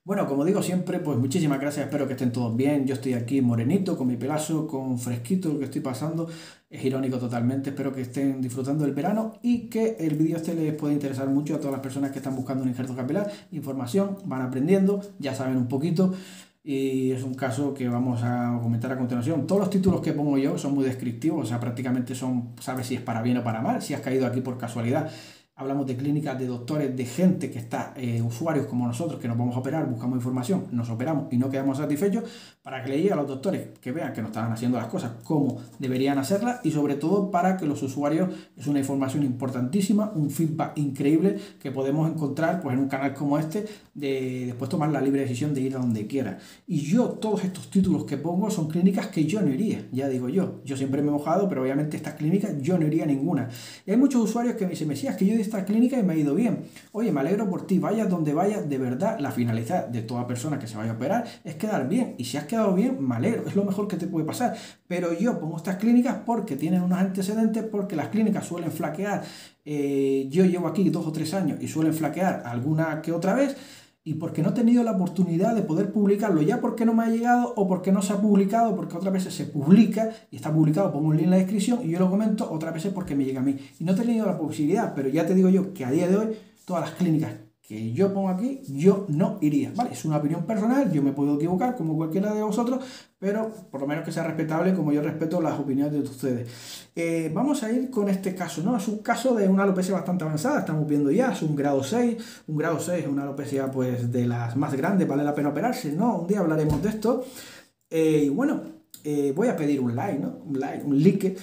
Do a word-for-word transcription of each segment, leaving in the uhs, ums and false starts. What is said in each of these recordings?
Bueno, como digo siempre, pues muchísimas gracias, espero que estén todos bien. Yo estoy aquí morenito, con mi pelazo, con fresquito lo que estoy pasando. Es irónico totalmente, espero que estén disfrutando del verano y que el vídeo este les pueda interesar mucho a todas las personas que están buscando un injerto capilar. Información, van aprendiendo, ya saben un poquito y es un caso que vamos a comentar a continuación. Todos los títulos que pongo yo son muy descriptivos, o sea, prácticamente son, sabes si es para bien o para mal, si has caído aquí por casualidad. Hablamos de clínicas, de doctores, de gente que está, eh, usuarios como nosotros, que nos vamos a operar, buscamos información, nos operamos y no quedamos satisfechos, para que le llegue a los doctores que vean que no están haciendo las cosas como deberían hacerlas y sobre todo para que los usuarios, es una información importantísima, un feedback increíble que podemos encontrar pues, en un canal como este, de después tomar la libre decisión de ir a donde quiera. Y yo, todos estos títulos que pongo son clínicas que yo no iría, ya digo yo, yo siempre me he mojado, pero obviamente estas clínicas yo no iría a ninguna. Y hay muchos usuarios que me dicen, Mesías, que yo de esta clínica y me ha ido bien. Oye, me alegro por ti, vayas donde vayas, de verdad, la finalidad de toda persona que se vaya a operar es quedar bien. Y si has quedado bien, me alegro, es lo mejor que te puede pasar. Pero yo pongo estas clínicas porque tienen unos antecedentes, porque las clínicas suelen flaquear. Eh, yo llevo aquí dos o tres años y suelen flaquear alguna que otra vez. Y porque no he tenido la oportunidad de poder publicarlo, ya porque no me ha llegado o porque no se ha publicado, porque otras veces se publica y está publicado, pongo un link en la descripción y yo lo comento, otras veces porque me llega a mí. Y no he tenido la posibilidad, pero ya te digo yo que a día de hoy todas las clínicas que yo pongo aquí, yo no iría, ¿vale? Es una opinión personal, yo me puedo equivocar como cualquiera de vosotros, pero por lo menos que sea respetable como yo respeto las opiniones de ustedes. Eh, vamos a ir con este caso, ¿no? Es un caso de una alopecia bastante avanzada, estamos viendo ya, es un grado seis, un grado seis es una alopecia pues de las más grandes, vale la pena operarse, ¿no? Un día hablaremos de esto. Eh, y bueno, eh, voy a pedir un like, ¿no? Un like, un like.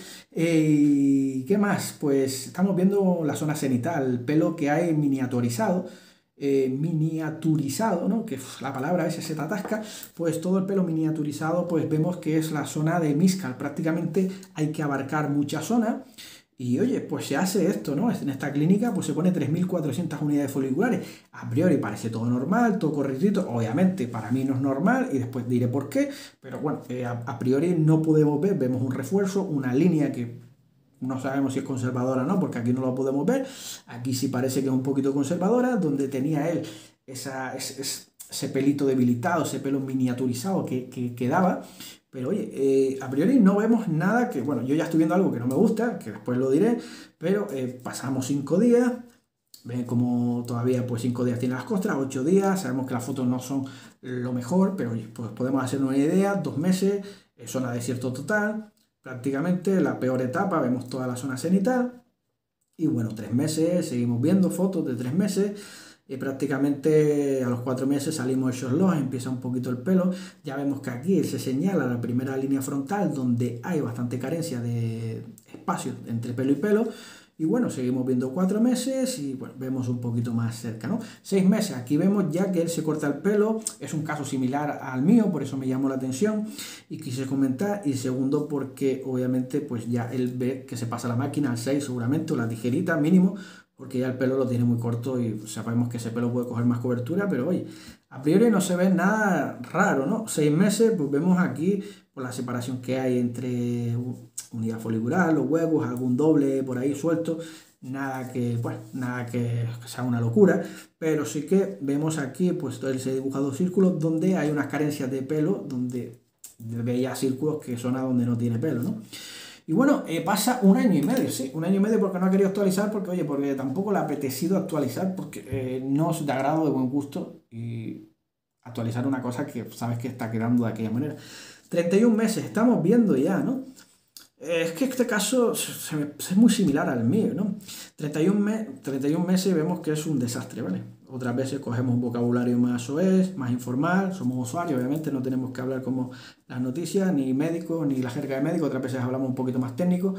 Eh, ¿Qué más? Pues estamos viendo la zona cenital, el pelo que hay miniaturizado, eh, miniaturizado, ¿no? Que uf, la palabra a veces se te atasca, pues todo el pelo miniaturizado, pues vemos que es la zona de Miscal, prácticamente hay que abarcar mucha zona. Y oye, pues se hace esto, ¿no? En esta clínica pues se pone tres mil cuatrocientas unidades foliculares. A priori parece todo normal, todo correctito. Obviamente para mí no es normal y después diré por qué. Pero bueno, eh, a, a priori no podemos ver, vemos un refuerzo, una línea que no sabemos si es conservadora o no, porque aquí no lo podemos ver. Aquí sí parece que es un poquito conservadora, donde tenía él esa, ese, ese pelito debilitado, ese pelo miniaturizado que, que quedaba. Pero oye, eh, a priori no vemos nada que, bueno, yo ya estoy viendo algo que no me gusta, que después lo diré, pero eh, pasamos cinco días, ven como todavía pues cinco días tiene las costras, ocho días, sabemos que las fotos no son lo mejor, pero oye, pues podemos hacernos una idea, dos meses, eh, zona de desierto total, prácticamente la peor etapa, vemos toda la zona cenital, y bueno, tres meses, seguimos viendo fotos de tres meses, y prácticamente a los cuatro meses salimos de Short Loss, empieza un poquito el pelo, ya vemos que aquí se señala la primera línea frontal donde hay bastante carencia de espacio entre pelo y pelo, y bueno, seguimos viendo cuatro meses y bueno, vemos un poquito más cerca, ¿no? Seis meses, aquí vemos ya que él se corta el pelo, es un caso similar al mío, por eso me llamó la atención y quise comentar, y segundo porque obviamente pues ya él ve que se pasa la máquina al seis seguramente, o la tijerita mínimo, porque ya el pelo lo tiene muy corto y sabemos que ese pelo puede coger más cobertura, pero oye, a priori no se ve nada raro, ¿no? Seis meses, pues vemos aquí por la separación que hay entre unidad folicular, los huevos, algún doble por ahí suelto, nada que, bueno, nada que sea una locura, pero sí que vemos aquí, pues él se dibuja dos círculos donde hay unas carencias de pelo, donde veía círculos que son a donde no tiene pelo, ¿no? Y bueno, eh, pasa un año y medio, sí, un año y medio porque no ha querido actualizar, porque oye, porque tampoco le ha apetecido actualizar, porque eh, no es de agrado, de buen gusto, y actualizar una cosa que sabes que está quedando de aquella manera. Treinta y un meses, estamos viendo ya, ¿no? Eh, es que este caso se me- es muy similar al mío, ¿no? treinta y uno, me- treinta y uno meses vemos que es un desastre, ¿vale? Otras veces cogemos un vocabulario más soez, más informal, somos usuarios, obviamente no tenemos que hablar como las noticias, ni médicos, ni la jerga de médico, otras veces hablamos un poquito más técnico,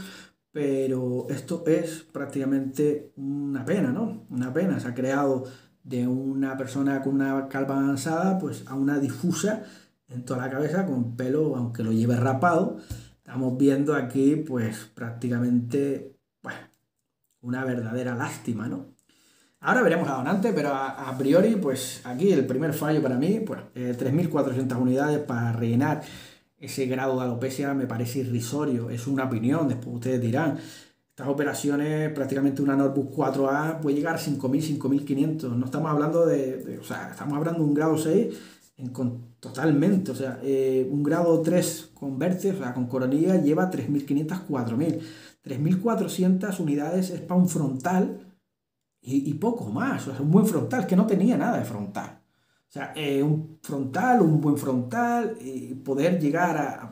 pero esto es prácticamente una pena, ¿no? Una pena, se ha creado de una persona con una calva avanzada, pues a una difusa en toda la cabeza con pelo, aunque lo lleve rapado. Estamos viendo aquí, pues prácticamente, bueno, una verdadera lástima, ¿no? Ahora veremos la donante, pero a, a priori, pues aquí el primer fallo para mí, pues eh, tres mil cuatrocientas unidades para rellenar ese grado de alopecia me parece irrisorio, es una opinión, después ustedes dirán. estas operaciones, prácticamente una Notebook cuatro A puede llegar a cinco mil, cinco mil quinientos. No estamos hablando de, de, o sea, estamos hablando de un grado seis en, con, totalmente. O sea, eh, un grado tres con vértice, o sea, con coronilla, lleva tres mil quinientos, cuatro mil. tres mil cuatrocientas unidades es para un frontal y, y poco más. O sea, un buen frontal, que no tenía nada de frontal. O sea, eh, un frontal, un buen frontal, y poder llegar a... a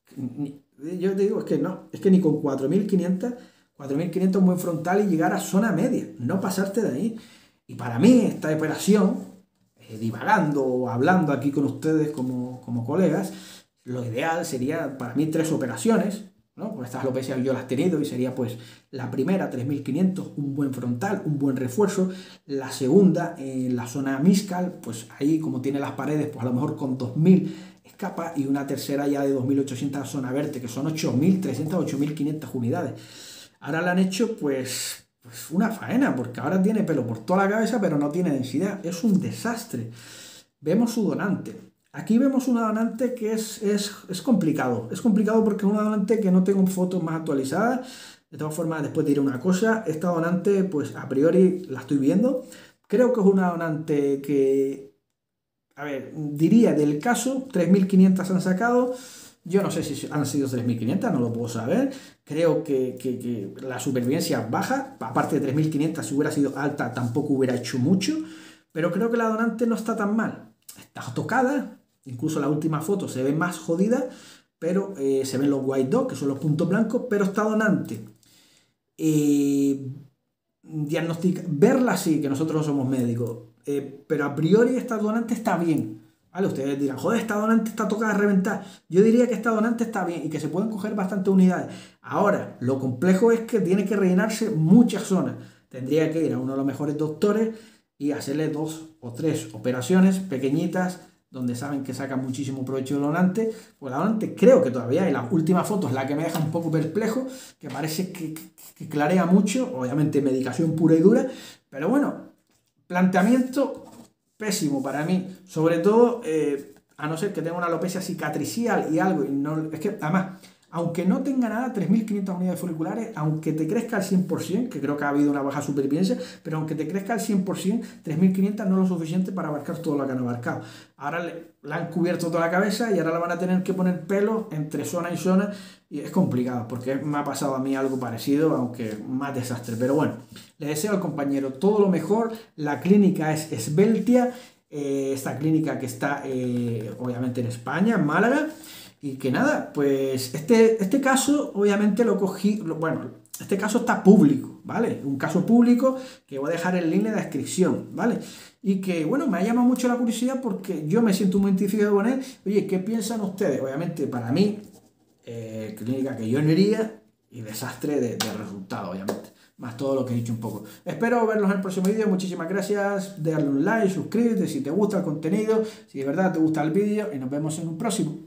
yo te digo, es que no, es que ni con cuatro mil quinientos cuatro mil quinientos un buen frontal y llegar a zona media, no pasarte de ahí. Y para mí esta operación, eh, divagando o hablando aquí con ustedes como, como colegas, lo ideal sería para mí tres operaciones, ¿no? Pues estas alopecias yo las he tenido y sería pues la primera tres mil quinientos, un buen frontal, un buen refuerzo. La segunda en la zona miscal, pues ahí como tiene las paredes, pues a lo mejor con dos mil escapa, y una tercera ya de dos mil ochocientos zona verte, que son ocho mil trescientas, ocho mil quinientas unidades. Ahora le han hecho pues, pues una faena, porque ahora tiene pelo por toda la cabeza, pero no tiene densidad. Es un desastre. Vemos su donante. Aquí vemos una donante que es, es, es complicado. Es complicado porque es una donante que no tengo fotos más actualizadas. De todas formas, después diré una cosa. Esta donante, pues a priori la estoy viendo. Creo que es una donante que, a ver, diría del caso, tres mil quinientas han sacado. Yo no sé si han sido tres mil quinientas, no lo puedo saber. Creo que, que, que la supervivencia es baja. Aparte de tres mil quinientas, si hubiera sido alta, tampoco hubiera hecho mucho. Pero creo que la donante no está tan mal. Está tocada. Incluso la última foto se ve más jodida. Pero eh, se ven los white dots, que son los puntos blancos. Pero está donante. Eh, diagnostica, verla sí, que nosotros no somos médicos. Eh, pero a priori esta donante está bien. Vale, ustedes dirán, joder, esta donante está tocada a reventar. Yo diría que esta donante está bien y que se pueden coger bastantes unidades. Ahora, lo complejo es que tiene que rellenarse muchas zonas. Tendría que ir a uno de los mejores doctores y hacerle dos o tres operaciones pequeñitas donde saben que sacan muchísimo provecho del donante. Pues la donante creo que todavía, y la última foto es la que me deja un poco perplejo, que parece que, que, que clarea mucho, obviamente medicación pura y dura, pero bueno, planteamiento pésimo para mí, sobre todo eh, a no ser que tenga una alopecia cicatricial y algo, y no, es que además, aunque no tenga nada, tres mil quinientas unidades folliculares, aunque te crezca al cien por cien, que creo que ha habido una baja supervivencia, pero aunque te crezca al cien por cien, tres mil quinientas no es lo suficiente para abarcar todo lo que han abarcado. Ahora le, le han cubierto toda la cabeza y ahora le van a tener que poner pelo entre zona y zona, y es complicado, porque me ha pasado a mí algo parecido, aunque más desastre. Pero bueno, le deseo al compañero todo lo mejor. La clínica es Esbeltia, eh, esta clínica que está eh, obviamente en España, en Málaga. Y que nada, pues este, este caso obviamente lo cogí, lo, bueno, este caso está público, ¿vale? Un caso público que voy a dejar el link en la descripción, ¿vale? Y que, bueno, me ha llamado mucho la curiosidad porque yo me siento muy identificado con él. Oye, ¿qué piensan ustedes? Obviamente para mí, eh, clínica que yo no iría y desastre de, de resultado, obviamente. Más todo lo que he dicho un poco. Espero verlos en el próximo vídeo. Muchísimas gracias. Darle un like, suscríbete si te gusta el contenido, si de verdad te gusta el vídeo, y nos vemos en un próximo.